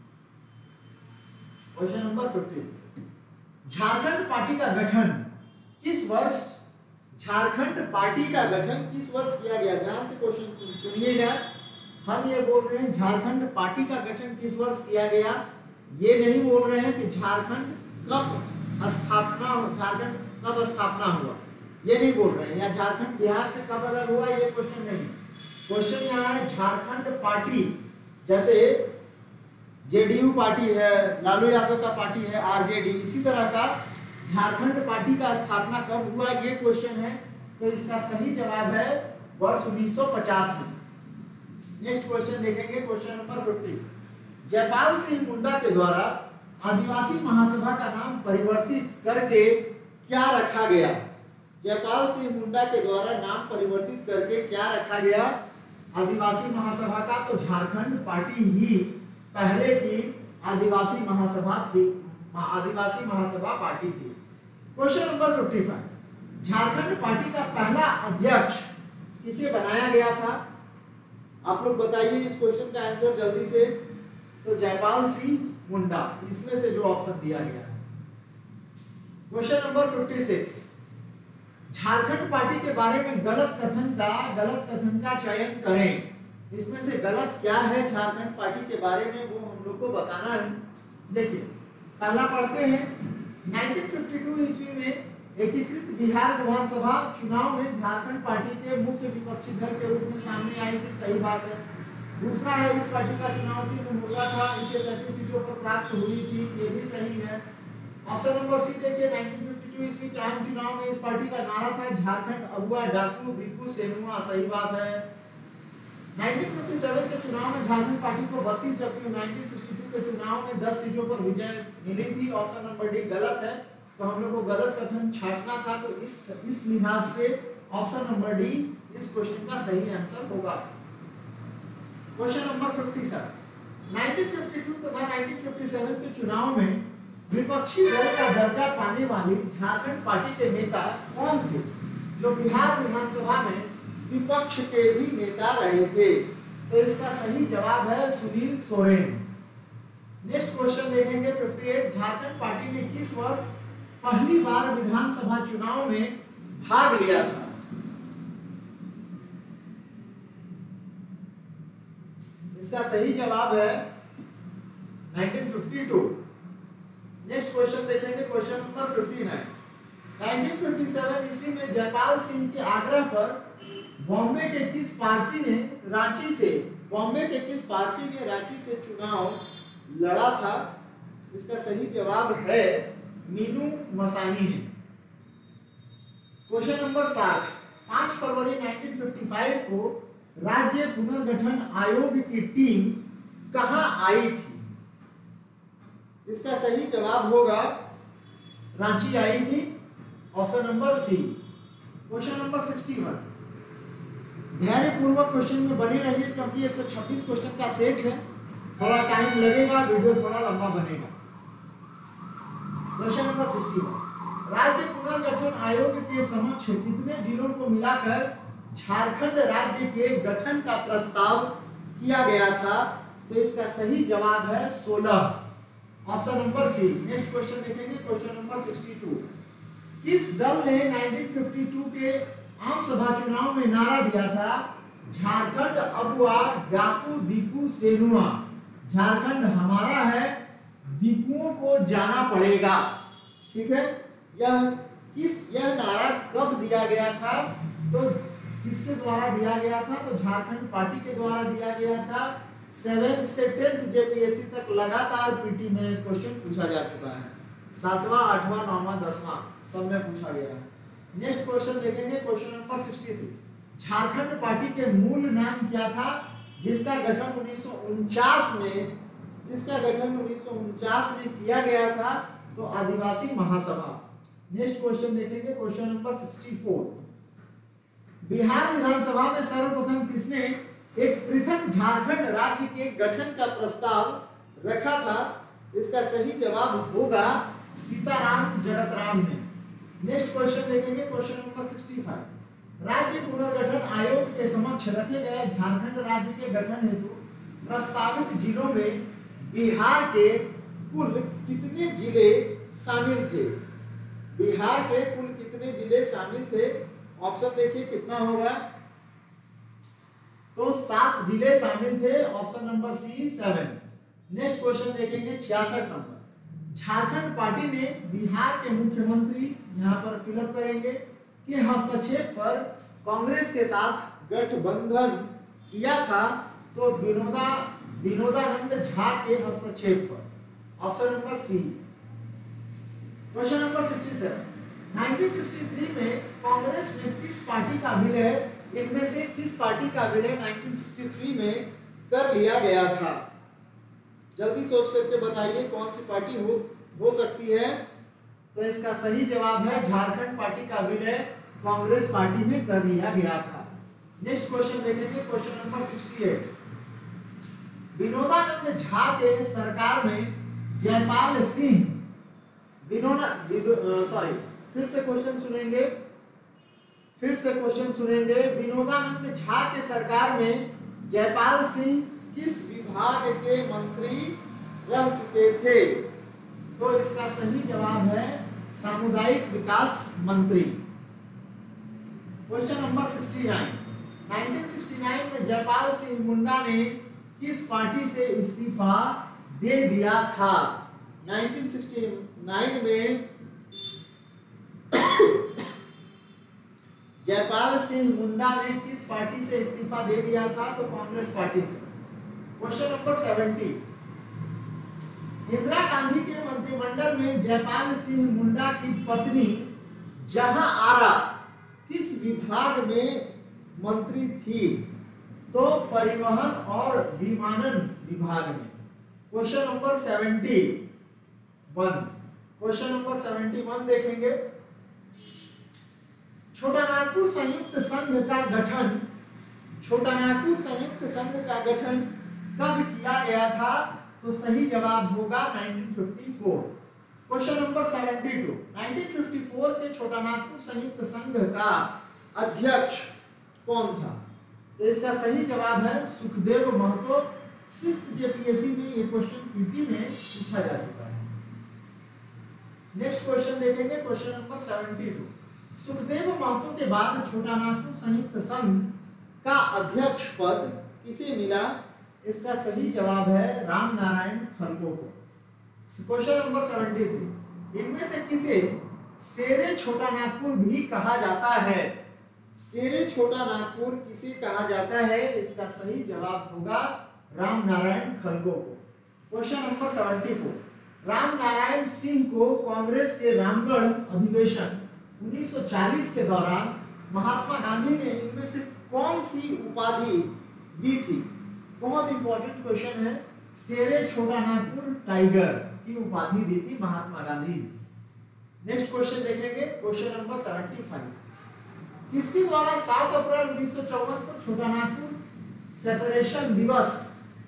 क्वेश्चन नंबर तिरेपन, झारखंड पार्टी का गठन किस वर्ष झारखंड पार्टी का गठन किस वर्ष किया गया? ध्यान से क्वेश्चन सुनिएगा। हम ये बोल रहे हैं झारखंड पार्टी का गठन किस वर्ष किया गया, ये नहीं बोल रहे हैं कि झारखंड कब स्थापना झारखंड कब स्थापना हुआ, ये नहीं बोल रहे हैं, या झारखंड बिहार से कब अलग हुआ, ये क्वेश्चन नहीं। क्वेश्चन यहाँ है झारखंड पार्टी, जैसे जेडीयू पार्टी है, लालू यादव का पार्टी है आरजेडी, इसी तरह का झारखंड पार्टी का स्थापना कब हुआ, ये क्वेश्चन है। तो इसका सही जवाब है वर्ष उन्नीस सौ पचास में। नेक्स्ट क्वेश्चन देखेंगे, क्वेश्चन नंबर पचास, जयपाल सिंह मुंडा के द्वारा आदिवासी महासभा का नाम परिवर्तित करके क्या रखा गया? जयपाल सिंह मुंडा के द्वारा नाम परिवर्तित करके क्या रखा गया आदिवासी महासभा का? तो झारखंड पार्टी ही पहले की आदिवासी महासभा थी, आदिवासी महासभा पार्टी थी। क्वेश्चन नंबर पचपन, झारखंड पार्टी का पहला अध्यक्ष किसे बनाया गया था? आप लोग बताइए इस क्वेश्चन का आंसर जल्दी से। तो जयपाल सिंह मुंडा, इसमें से जो ऑप्शन दिया गया है। क्वेश्चन नंबर छप्पन, झारखंड पार्टी के बारे में गलत कथन का गलत कथन का चयन करें। इसमें से गलत क्या है झारखंड पार्टी के बारे में, वो हम लोग को बताना है। देखिए पहला पढ़ते हैं, उन्नीस सौ बावन ईस्वी में एकीकृत बिहार विधानसभा चुनाव में झारखंड पार्टी के मुख्य विपक्षी दल के रूप में सामने आई थी, सही बात है। दूसरा है, इस पार्टी का चुनाव चिन्ह मुर्गा था, इसे तैंतीस सीटों पर प्राप्त हुई थी, ये भी सही है। ऑप्शन नंबर सी देखिए, उन्नीस सौ बावन टू ईस्वी के आम चुनाव में इस पार्टी का नारा था झारखंड अगुआ डाकू दीपू सेनुआ, सही बात है। उन्नीस सौ सत्तावन के चुनाव में झारखंड पार्टी को बत्तीस जबकि उन्नीस सौ बासठ के चुनाव में दस सीटों पर विजय मिली थी। ऑप्शन नंबर डी गलत है, तो हम लोग को गलत कथन छांटना था, तो इस इस लिहाज से ऑप्शन नंबर डी इस क्वेश्चन का सही आंसर होगा। क्वेश्चन नंबर सत्तावन, उन्नीस सौ बावन तथा उन्नीस सौ सत्तावन के चुनाव में विपक्षी दल का दर्जा पाने वाली झारखंड पार्टी के नेता कौन थे जो बिहार विधानसभा में विपक्ष के भी नेता रहे थे? तो इसका सही जवाब है सुनील सोरेन। नेक्स्ट क्वेश्चन देखेंगे अट्ठावन, झारखंड पार्टी ने किस वर्ष पहली बार विधानसभा चुनाव में भाग लिया था? इसका सही जवाब है उन्नीस सौ बावन। नेक्स्ट क्वेश्चन देखेंगे क्वेश्चन नंबर उनसठ, उन्नीस सौ सत्तावन ईस्वी में जयपाल सिंह के आग्रह पर बॉम्बे के किस पारसी ने रांची से बॉम्बे के किस पारसी ने रांची से चुनाव लड़ा था? इसका सही जवाब है मीनू मसानी ने। क्वेश्चन नंबर साठ, पाँच फरवरी उन्नीस सौ पचपन को राज्य पुनर्गठन आयोग की टीम कहां आई थी? इसका सही जवाब होगा रांची आई थी, option number C. Question number इकसठ, धैर्य पूर्वक क्वेश्चन में बने रहिए क्योंकि एक सौ छब्बीस क्वेश्चन का सेट है, थोड़ा टाइम लगेगा, वीडियो थोड़ा लंबा बनेगा। क्वेश्चन नंबर इकसठ, राज्य पुनर्गठन आयोग के समक्ष कितने जिलों को मिलाकर झारखंड राज्य के गठन का प्रस्ताव किया गया था? तो इसका सही जवाब है सोलह, option number C. Next question देखेंगे क्वेश्चन नंबर बासठ, किस दल ने उन्नीस सौ बावन के आम सभा चुनाव में नारा दिया था झारखंड अगुआ डाकू दीपू सेनुआ, झारखंड हमारा है, दीपुओं को जाना पड़ेगा। ठीक है, यह किस यह नारा कब दिया गया था? तो किसके द्वारा दिया गया था? तो झारखंड पार्टी के द्वारा दिया गया था। सेवेंथ से टेंथ जेपीएससी तक लगातार पीटी में क्वेश्चन पूछा जा चुका है, सातवां आठवां नौवां दसवां सब में पूछा गया है। नेक्स्ट क्वेश्चन देखेंगे क्वेश्चन नंबर तिरसठ, झारखंड पार्टी के मूल नाम क्या था जिसका गठन उन्नीस सौ उनचास में जिसका गठन उन्नीस सौ उनचास में किया गया था? तो आदिवासी महासभा। नेक्स्ट क्वेश्चन देखेंगे क्वेश्चन नंबर चौंसठ, बिहार विधानसभा में सर्वप्रथम किसने एक पृथक झारखंड राज्य के गठन का प्रस्ताव रखा था? इसका सही जवाब होगा सीताराम जगतराम ने। नेक्स्ट क्वेश्चन देखेंगे क्वेश्चन नंबर पैंसठ, राज्य पुनर्गठन आयोग के समक्ष रखे गए झारखंड राज्य के गठन हेतु प्रस्तावित जिलों में बिहार के कुल कितने जिले शामिल थे? बिहार के कुल कितने जिले शामिल थे? ऑप्शन देखिए कितना होगा, तो सात जिले शामिल थे, option number C seven. Next question देखेंगे छियासठ नंबर, झारखंड पार्टी ने बिहार के मुख्यमंत्री यहां पर फिलअप करेंगे के हस्तक्षेप पर कांग्रेस के साथ गठबंधन किया था? तो विनोदा विनोदानंद झा के हस्तक्षेप पर, option number C. Question number सड़सठ, उन्नीस सौ तिरसठ में कांग्रेस में किस पार्टी का विलय इनमें से किस पार्टी का विलय उन्नीस सौ तिरसठ में कर लिया गया था? जल्दी सोच करके बताइए कौन सी पार्टी हो हो सकती है? तो इसका सही जवाब है झारखंड पार्टी का विलय कांग्रेस पार्टी में कर लिया गया था। नेक्स्ट क्वेश्चन देखेंगे क्वेश्चन नंबर अड़सठ, विनोदानंद झा के सरकार में जयपाल सिंह विनोदा सॉरी फिर से क्वेश्चन सुनेंगे फिर से क्वेश्चन सुनेंगे विनोदानंद झा के सरकार में जयपाल सिंह किस विभाग के मंत्री रह चुके थे? तो इसका सही जवाब है सामुदायिक विकास मंत्री। क्वेश्चन नंबर उनहत्तर, उन्नीस सौ उनहत्तर में जयपाल सिंह मुंडा ने किस पार्टी से इस्तीफा दे दिया था? उन्नीस सौ उनहत्तर में जयपाल सिंह मुंडा ने किस पार्टी से इस्तीफा दे दिया था? तो कांग्रेस पार्टी से। क्वेश्चन नंबर सत्तर, इंदिरा गांधी के मंत्रिमंडल में जयपाल सिंह मुंडा की पत्नी जहां आरा किस विभाग में मंत्री थी? तो परिवहन और विमानन विभाग में। Question number seventy one, question number seventy one देखेंगे। छोटा नागपुर संयुक्त संघ का गठन छोटा नागपुर संयुक्त संघ का गठन कब किया गया था? तो सही जवाब होगा nineteen fifty four. Question number seventy two, nineteen fifty four के छोटा नागपुर संयुक्त संघ का अध्यक्ष कौन था? तो इसका सही जवाब है सुखदेव महतो। सिक्स्थ जेपीएससी में ये क्वेश्चन पीटी में पूछा जा चुका है। नेक्स्ट क्वेश्चन देखेंगे, question number seventy two. Sukhdev Mahato के बाद छोटा नागपुर संयुक्त संघ का अध्यक्ष पद किसे मिला? इसका सही जवाब है राम नारायण खलको को। क्वेश्चन नंबर सेवेंटी थ्री, इनमें से किसे शेरे छोटा नागपुर भी कहा जाता है? शेरे छोटा नागपुर किसे कहा जाता है? इसका सही जवाब होगा राम नारायण खलको को। Question number seventy four, Ram Narayan Singh को कांग्रेस के रामगढ़ अधिवेशन उन्नीस सौ चालीस के दौरान महात्मा गांधी ने इनमें से कौन सी उपाधि दी थी? बहुत इंपॉर्टेंट क्वेश्चन है। शेरे छोटा नागपुर टाइगर की उपाधि दी थी महात्मा गांधी। नेक्स्ट क्वेश्चन देखेंगे, क्वेश्चन नंबर सेवेंटी फाइव। किसके द्वारा सात अप्रैल उन्नीस सौ चौवन को छोटा नागपुर सेपरेशन दिवस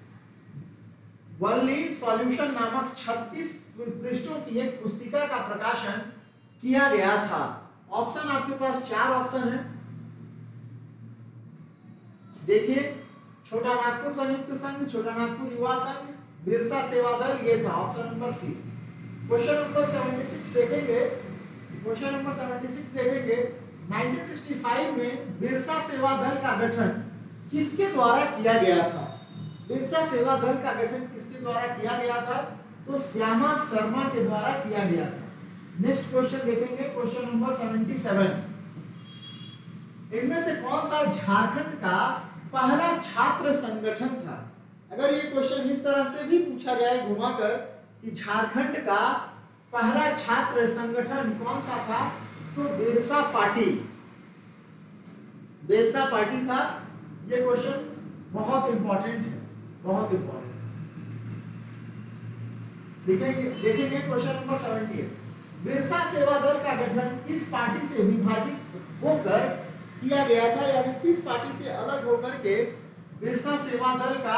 वनली सॉल्यूशन नामक छत्तीस पृष्ठों की एक पुस्तिका का प्रकाशन किया गया था? ऑप्शन आपके पास चार ऑप्शन है, देखिए। छोटा नागपुर संयुक्त संघ, छोटा नागपुर युवा संघ, बिरसा सेवा दल, ये था option number C. Question number seventy six देखेंगे, क्वेश्चन नंबर सेवेंटी सिक्स देखेंगे। नाइनटीन सिक्सटी फाइव में बिरसा सेवा दल का गठन किसके द्वारा किया गया था? बिरसा सेवा दल का गठन किसके द्वारा किया गया था? तो श्यामा शर्मा के द्वारा किया गया था। नेक्स्ट क्वेश्चन देखेंगे, क्वेश्चन नंबर सेवेंटी सेवन। इनमें से कौन सा झारखंड का पहला छात्र संगठन था? अगर ये क्वेश्चन इस तरह से भी पूछा जाए घुमाकर कि झारखंड का पहला छात्र संगठन कौन सा था? तो बिरसा पार्टी, बिरसा पार्टी था। ये क्वेश्चन बहुत इंपॉर्टेंट है, बहुत इंपॉर्टेंट। देखेंगे देखेंगे question number seventy eight. Birsa Seva Dal का गठन किस पार्टी से विभाजित होकर किया गया था, यानी किस पार्टी से अलग होकर के बिरसा सेवा दल का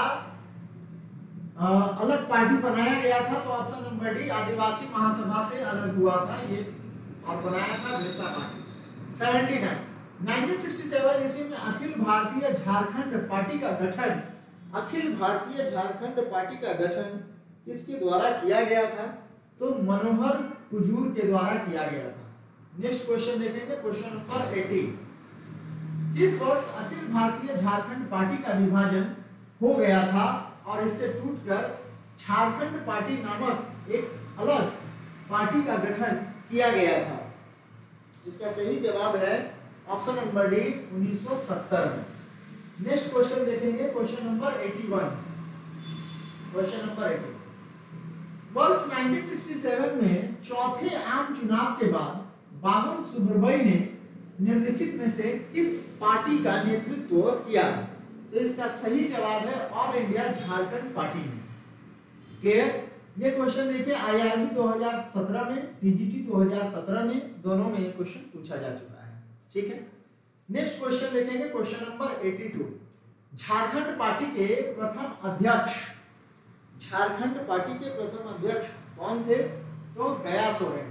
आ, अलग पार्टी बनाया गया था? तो option number D, Adivasi Mahasabha से अलग हुआ था ये और बनाया था Birsa party. Seventy nine, nineteen sixty seven ईस्वी में अखिल भारतीय झारखंड पार्टी का गठन अखिल भारतीय झारखंड पार्टी का गठन किसके द्वारा किया गया था? तो मनोहर कुजूर के द्वारा किया गया था। नेक्स्ट क्वेश्चन देखेंगे, क्वेश्चन नंबर एटी। किस वर्ष अखिल भारतीय झारखंड पार्टी का विभाजन हो गया था और इससे टूटकर झारखंड पार्टी नामक एक अलग पार्टी का गठन किया गया था? इसका सही जवाब है ऑप्शन नंबर डी, उन्नीस सौ सत्तर में। नेक्स्ट क्वेश्चन देखेंगे, question number eighty one. Question number eighty, वर्ष नाइनटीन सिक्सटी सेवन में चौथे आम चुनाव के बाद बाबुल सुब्रमण्य ने निम्नलिखित में से किस पार्टी का नेतृत्व किया? तो इसका सही जवाब है all India Jharkhand party. Clear? ये क्वेश्चन देखिए आईआरबी दो हज़ार सत्रह में, टीजीटी दो हज़ार सत्रह में, दोनों में ये क्वेश्चन पूछा जा चुका है। ठीक है, नेक्स्ट क्वेश्चन देखेंगे, question number eighty two. Jharkhand party के प्रथम अध्यक्ष झारखंड पार्टी के प्रथम अध्यक्ष कौन थे? तो Gaya Soren.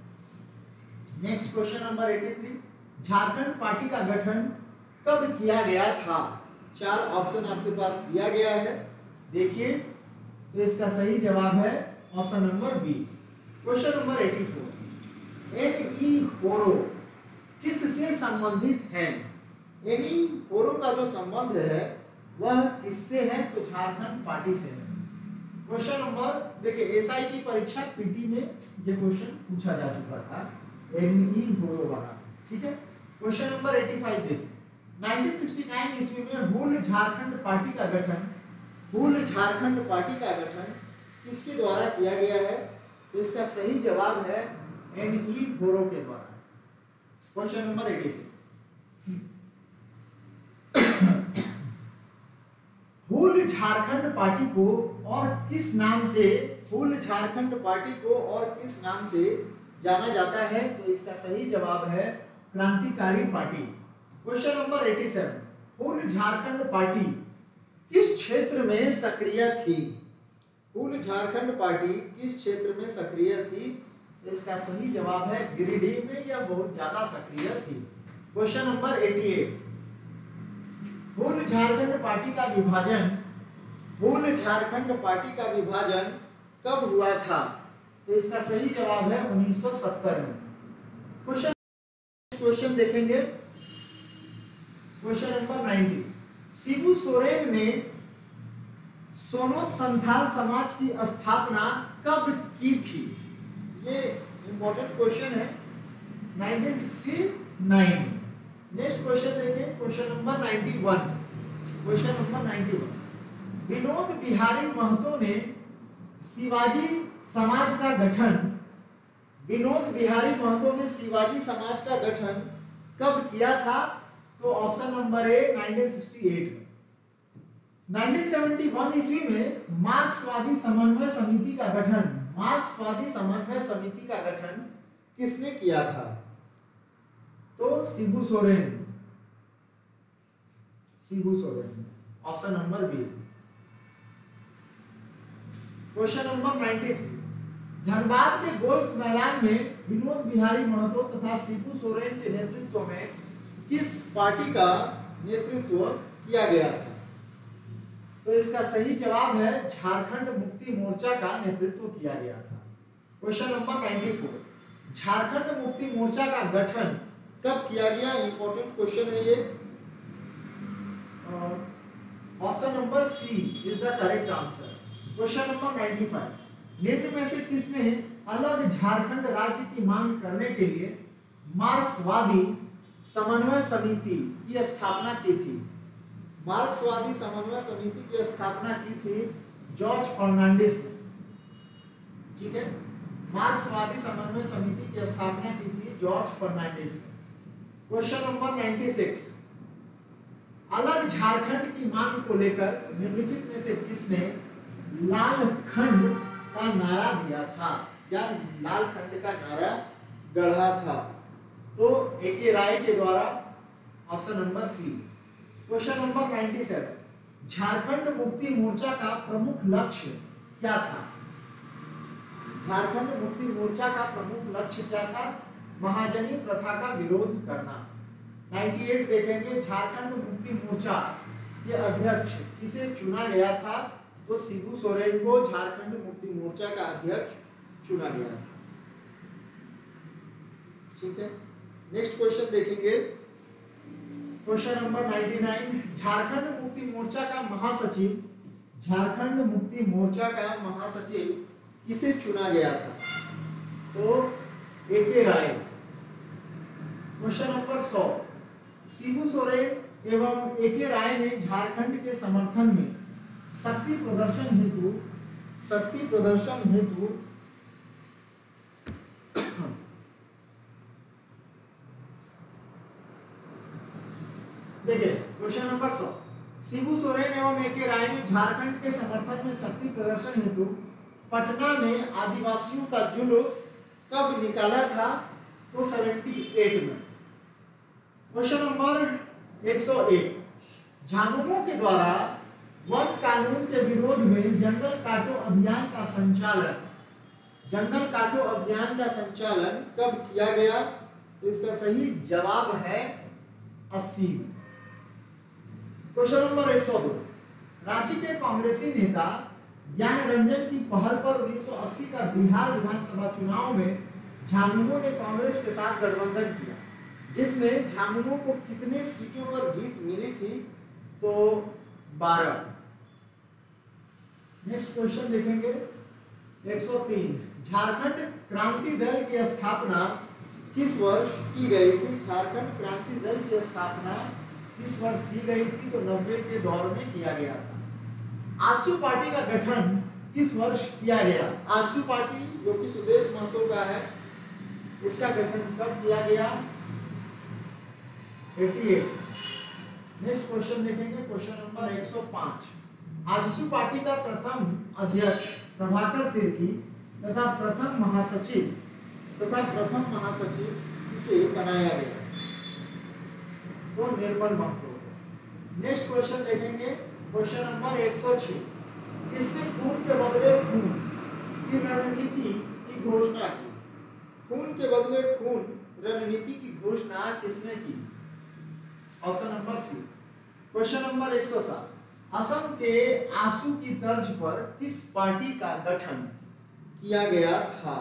Next question number eighty three. Jharkhand party का गठन कब किया गया था? चार ऑप्शन आपके पास दिया गया है, देखिए। तो इसका सही जवाब है option number B. Question number eighty four. N E Horo किससे संबंधित है? एन ई होरो का जो संबंध है वह किससे है? तो झारखंड पार्टी से है। क्वेश्चन नंबर देखिए, एसआई की परीक्षा पीटी में ये क्वेश्चन पूछा जा चुका था, एन ई होरो वाला। ठीक है, क्वेश्चन नंबर एटी फाइव देखिए। नाइनटीन सिक्सटी नाइन ईस्वी में हुल झारखंड पार्टी का गठन हुल झारखंड पार्टी का गठन किसके द्वारा किया गया है? तो इसका सही जवाब है एन ई होरो के द्वारा। Question number eighty six, Hul Jharkhand party को और किस नाम से हुल झारखंड पार्टी को और किस नाम से जाना जाता है? तो इसका सही जवाब है क्रांतिकारी party. Question number eighty seven, Hul Jharkhand party किस क्षेत्र में सक्रिय थी? हुल झारखंड पार्टी किस क्षेत्र में सक्रिय थी? तो इसका सही जवाब है गिरिडीह में, या बहुत ज्यादा सक्रिय थी। Question number eighty eight, Hul Jharkhand party का विभाजन हुल झारखंड पार्टी का विभाजन कब हुआ था? तो इसका सही जवाब है उन्नीस सौ सत्तर में। क्वेश्चन क्वेश्चन देखेंगे, question number ninety, Shibu Soren ने सोनोत संथाल समाज की स्थापना कब की थी? ये इंपॉर्टेंट क्वेश्चन है, nineteen sixty nine. Next question देखें, question number ninety one. Question number ninety one, Vinod Bihari Mahato ने शिवाजी समाज का गठन विनोद बिहारी महतो ने शिवाजी समाज का गठन कब किया था? तो option number A nineteen sixty eight में। नाइनटीन सेवेंटी वन ईस्वी में मार्क्सवादी समन्वय समिति का गठन मार्क्सवादी समन्वय समिति का गठन किसने किया था? तो Shibu Soren Shibu Soren option number B. Question number ninety three, Dhanbad के गोल्फ मैदान में विनोद बिहारी महतो तथा शिबू सोरेन के नेतृत्व में किस पार्टी का नेतृत्व किया गया था? तो इसका सही जवाब है झारखंड मुक्ति मोर्चा का नेतृत्व किया गया था। Question number ninety four, Jharkhand Mukti Morcha का गठन कब किया गया? इंपॉर्टेंट क्वेश्चन है ये। Option number C is the correct answer. Question number ninety five, निम्न में से किसने अलग झारखंड राज्य की मांग करने के लिए मार्क्सवादी समन्वय समिति की स्थापना की थी? मार्क्सवादी समन्वय समिति की स्थापना की थी जॉर्ज फर्नांडिस ने। ठीक है, मार्क्सवादी समन्वय समिति की स्थापना की थी जॉर्ज फर्नांडिस ने। क्वेश्चन नंबर नाइंटी सिक्स, अलग झारखंड की मांग को लेकर निम्नलिखित में से किसने लाल खंड का नारा दिया था या लाल खंड का नारा गढ़ा था? तो ए के राय के द्वारा, option number C. Question number ninety seven, Jharkhand Mukti Morcha का प्रमुख लक्ष्य क्या था? झारखंड मुक्ति मोर्चा का प्रमुख लक्ष्य क्या था? महाजनी प्रथा का विरोध करना। नाइंटी एट देखेंगे, झारखंड मुक्ति मोर्चा के अध्यक्ष किसे चुना गया था? तो शिबू सोरेन को झारखंड मुक्ति मोर्चा का अध्यक्ष चुना गया था। ठीक है, नेक्स्ट क्वेश्चन देखेंगे, question number ninety nine, Jharkhand Mukti Morcha का महासचिव झारखंड मुक्ति मोर्चा का महासचिव किसे चुना गया था? तो ए के राय। क्वेश्चन नंबर सौ, शिबू सोरेन एवं ए के राय ने झारखंड के समर्थन में शक्ति प्रदर्शन हेतु शक्ति प्रदर्शन हेतु देखिए क्वेश्चन नंबर सौ, शिबू सोरेन एवं ए के राय ने झारखंड के समर्थन में शक्ति प्रदर्शन हेतु पटना में आदिवासियों का जुलूस कब निकाला था? तो अठहत्तर में। क्वेश्चन नंबर एक सौ एक, झामुमो के द्वारा वन कानून के विरोध में जंगल काटो अभियान का संचालन जंगल काटो अभियान का संचालन कब किया गया? तो इसका सही जवाब है अस्सी। क्वेश्चन नंबर एक सौ दो, रांची के कांग्रेसी नेता ज्ञान रंजन की पहल पर उन्नीस सौ अस्सी का बिहार विधानसभा चुनाव में झामुमो ने कांग्रेस के साथ गठबंधन किया, जिसमें झामुमो को कितने सीटों पर जीत मिली थी? तो बारह। नेक्स्ट क्वेश्चन देखेंगे, एक सौ तीन, झारखंड क्रांति दल की स्थापना किस वर्ष की गई थी? झारखंड क्रांति दल की स्थापना किस वर्ष की गई थी? तो नब्बे के दौर में किया गया था। आजसू पार्टी का गठन किस वर्ष किया गया? आजसू पार्टी जो कि सुदेश महतो का है, इसका गठन कब किया गया? अठासी। नेक्स्ट क्वेश्चन देखेंगे, क्वेश्चन नंबर एक सौ पाँच। आजसू पार्टी का प्रथम अध्यक्ष प्रभाकर तिर्की तथा प्रथम महासचिव तथा प्रथम महासचिव इसे बनाया गया तो निर्मल महतो। नेक्स्ट क्वेश्चन देखेंगे, क्वेश्चन नंबर एक सौ छह। किसने खून के बदले खून की रणनीति की घोषणा की? खून के बदले खून रणनीति की घोषणा किसने की? Option number C. Question number एक सौ सात। असम के आंसू की तर्ज पर किस पार्टी का गठन किया गया था?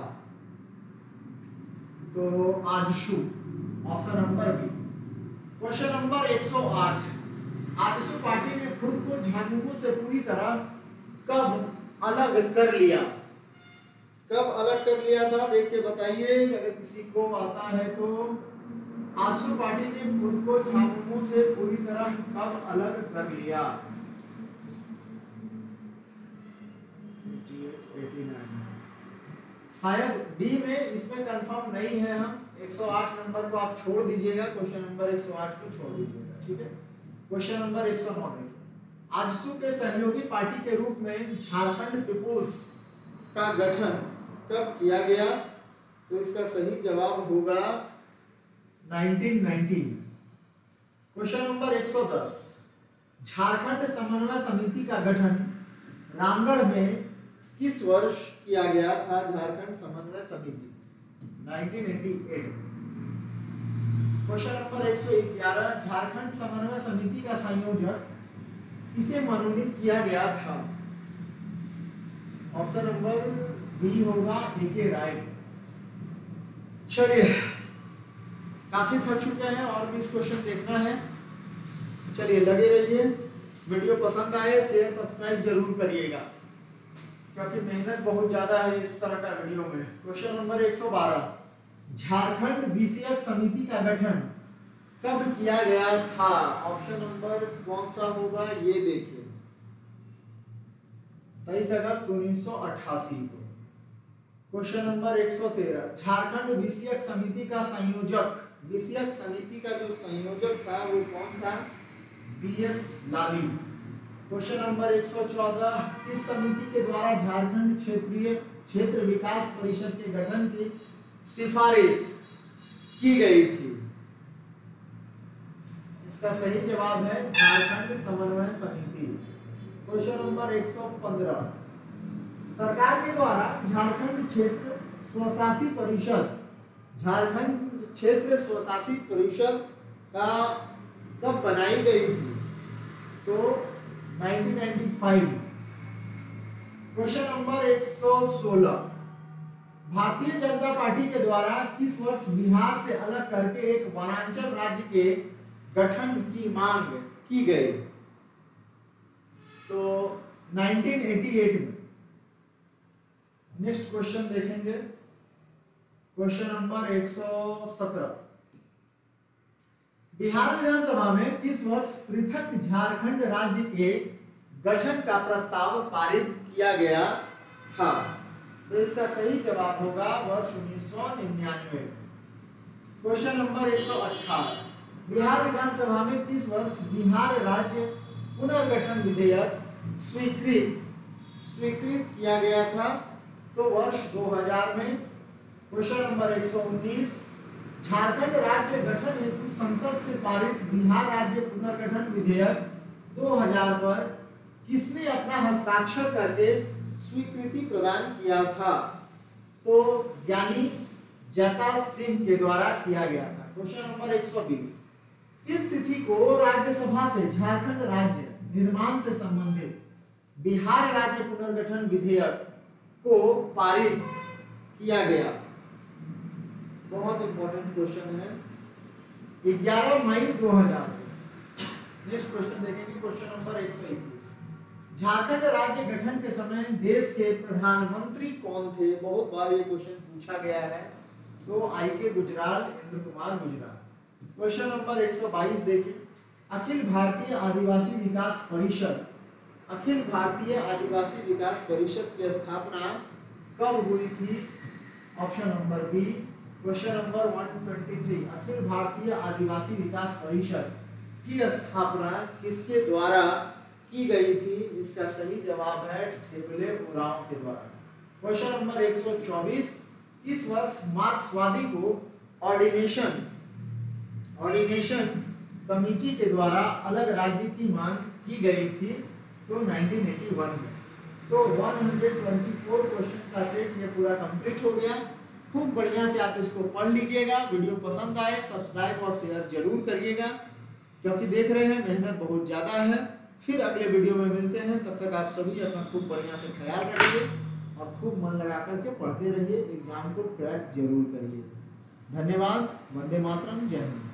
तो AJSU, option number B. Question number एक सौ आठ। आजसू पार्टी ने खुद को झामुमो से पूरी तरह कब अलग कर लिया? कब अलग कर लिया था देख के बताइए, अगर किसी को आता है तो। आजसू पार्टी ने खुद को झामुमो से पूरी तरह कब अलग कर लिया? शायद डी में, इसमें कंफर्म नहीं है हम। एक सौ आठ नंबर को आप छोड़ दीजिएगा, क्वेश्चन नंबर एक सौ आठ को छोड़ दीजिएगा, ठीक है। क्वेश्चन नंबर एक सौ नौ देखिए। आजसू के सहयोगी पार्टी के रूप में झारखंड पीपुल्स का गठन कब किया गया? तो इसका सही जवाब होगा उन्नीस सौ उन्नीस। क्वेश्चन नंबर एक सौ दस। झारखंड समन्वय समिति का गठन रामगढ़ में किस वर्ष किया गया था? झारखंड समन्वय समिति उन्नीस सौ अट्ठासी। क्वेश्चन नंबर एक सौ ग्यारह। झारखंड समन्वय समिति का संयोजक किसे मनोनीत किया गया था? ऑप्शन नंबर बी होगा ए के राय। चलिए, काफी थक चुके हैं और भी इस क्वेश्चन देखना है। चलिए लगे रहिए, वीडियो पसंद आए शेयर सब्सक्राइब जरूर करिएगा, क्योंकि मेहनत बहुत ज्यादा है इस तरह का वीडियो में। क्वेश्चन नंबर एक सौ बारह। झारखंड विषयक समिति का गठन कब किया गया था? ऑप्शन नंबर कौन सा होगा ये देखिए, तेईस अगस्त उन्नीस सौ अट्ठासी को। क्वेश्चन नंबर एक सौ तेरह। झारखंड विषयक समिति का संयोजक, विषयक समिति का जो संयोजक था वो कौन था? B S Lali. Question number एक सौ चौदह। किस समिति के द्वारा झारखंड क्षेत्रीय क्षेत्र विकास परिषद के गठन की सिफारिश की गई थी? इसका सही जवाब है झारखंड समन्वय समिति। क्वेश्चन नंबर एक सौ पंद्रह। सरकार के द्वारा झारखंड क्षेत्र स्वशासी परिषद, झारखंड क्षेत्र स्वशासी परिषद का कब बनाई गई थी? तो उन्नीस सौ पचानवे। क्वेश्चन नंबर एक सौ सोलह। भारतीय जनता पार्टी के द्वारा किस वर्ष बिहार से अलग करके एक वनांचल राज्य के गठन की मांग की गई? तो उन्नीस सौ अट्ठासी में। नेक्स्ट क्वेश्चन देखेंगे, क्वेश्चन नंबर एक सौ सत्रह। बिहार विधानसभा में किस वर्ष पृथक झारखंड राज्य के गठन का प्रस्ताव पारित किया गया था? तो इसका सही जवाब होगा वर्ष उन्नीस सौ निन्यानवे। क्वेश्चन नंबर एक सौ अठारह। बिहार विधानसभा में किस वर्ष बिहार राज्य पुनर्गठन विधेयक स्वीकृत स्वीकृत किया गया था? तो वर्ष दो हज़ार में। क्वेश्चन नंबर एक सौ उन्नीस। झारखंड राज्य गठन हेतु संसद से पारित बिहार राज्य पुनर्गठन विधेयक दो हज़ार पर किसने अपना हस्ताक्षर करके स्वीकृति प्रदान किया था? तो ज्ञानी जता सिंह के द्वारा किया गया था। क्वेश्चन नंबर एक सौ बीस। किस तिथि को राज्यसभा से झारखंड राज्य निर्माण से संबंधित बिहार राज्य पुनर्गठन विधेयक को पारित किया गया? बहुत इंपॉर्टेंट क्वेश्चन है, ग्यारह मई दो हज़ार। नेक्स्ट क्वेश्चन देखेंगे, क्वेश्चन नंबर एक सौ इक्कीस। झारखंड राज्य गठन के समय देश के प्रधानमंत्री कौन थे? बहुत बार ये क्वेश्चन पूछा गया है। तो I K Gujral, Inder Kumar Gujral. Question number एक सौ बाईस देखिए। अखिल भारतीय आदिवासी विकास परिषद अखिल भारतीय आदिवासी विकास परिषद की स्थापना कब हुई थी? Option number B question number एक सौ तेईस, अखिल भारतीय आदिवासी विकास परिषद की स्थापना किसके द्वारा की गई थी? इसका सही जवाब है ठेबले उरांव के द्वारा। क्वेश्चन नंबर एक सौ चौबीस, इस वर्ष मार्क्सवादी को ऑर्डिनेशन ऑर्डिनेशन कमेटी के द्वारा अलग राज्य की मांग की गई थी? तो उन्नीस सौ इक्यासी में। तो एक सौ चौबीस क्वेश्चन का सेट ये पूरा कंप्लीट हो गया। खूब बढ़िया से आप इसको पढ़ लीजिएगा। वीडियो पसंद आए सब्सक्राइब और शेयर जरूर करिएगा, क्योंकि देख रहे हैं मेहनत बहुत ज़्यादा है। फिर अगले वीडियो में मिलते हैं, तब तक आप सभी अपना खूब बढ़िया से ख्याल रखिए और खूब मन लगा करके पढ़ते रहिए, एग्जाम को क्रैक जरूर करिए। धन्यवाद। वंदे मातरम। जय हिंद।